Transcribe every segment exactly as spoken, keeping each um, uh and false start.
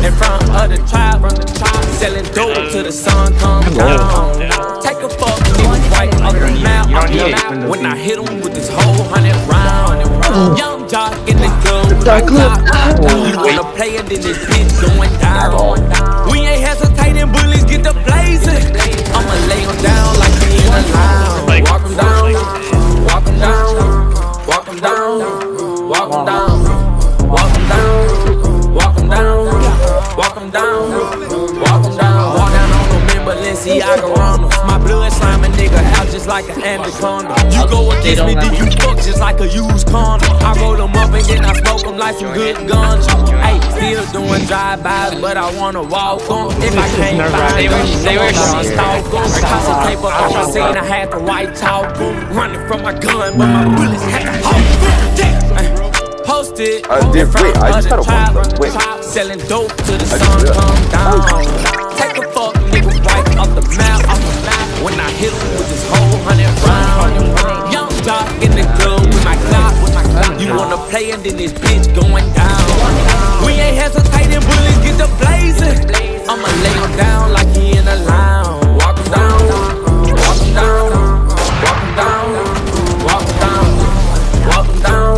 in front of the tribe, selling dope till the sun comes down. Take a fuck, nigga, right off the map. When I hit him with this whole hundred round, young jock in the club with my clock. You wanna play it, then this bitch going down. We ain't hesitating, bullies get the blazing. I'ma lay him down like he in a line. Walk him down, walk him down, walk him down, walk him down, walk him down, walk him down, walk him down, walk him down. Walk down on them in Balenciaga Ronalds. My blood slime a nigga out just like an anaconda. You go against me, then you fuck just like a used condom. I roll them up and then I smoke them like some good guns. Hey, still doing drive-bys, but I wanna walk on. If I can't find them, they were stalk them. Toss tape up on my scene, I had the white talk. Running from my gun, but my bullets had to hold. Posted I did wait, I just had a tribe, wait. selling dope till the sun come down. Take a fuck, nigga, right off the map, off the map. When I hit him with this whole hundred round, young jock in the club with my clock, with my clock. You wanna play and then this bitch going down. We ain't hesitating, bullies get the blazing. I'ma lay him down like he in a lounge. Walk him down, walk him down, walk him down, walk him down, walk him down.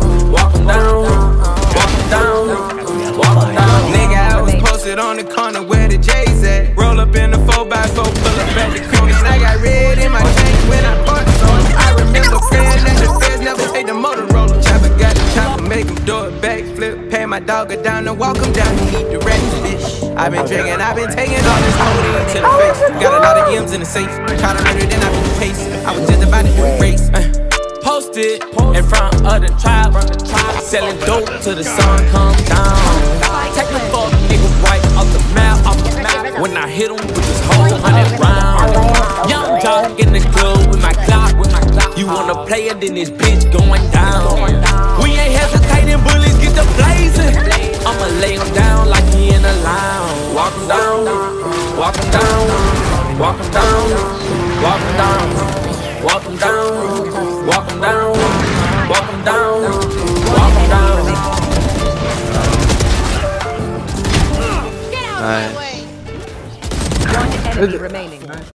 On the corner where the J's at. Roll up in the four by four, pull up at the corner. I got red in my tank when I bought it. I remember praying that the feds never take the Motorola. Chopper got the chopper, make him do it backflip. Pay my dog down and walk him down and eat the rest, bitch. I've been drinking, I've been taking all this codeine to the face. Got a lot of M's in the safe. Caught a murder, then I been pacing. I was just about to do a race. Uh, posted in front of the tribe, selling dope till the sun comes down. Take the fuck, nigga, right off the map, off the map. When I hit him with this whole hundred round, young jock in the club with my clock, with my clock. You wanna play it, then this bitch going down. We ain't hesitating, bullies get the blazing. I'ma lay him down like he in a lounge. Walk him down, walk him down, walk him down, walk him down, walk him down, walk him down, walk him down, walk him down. Get out of my way. One enemy remaining.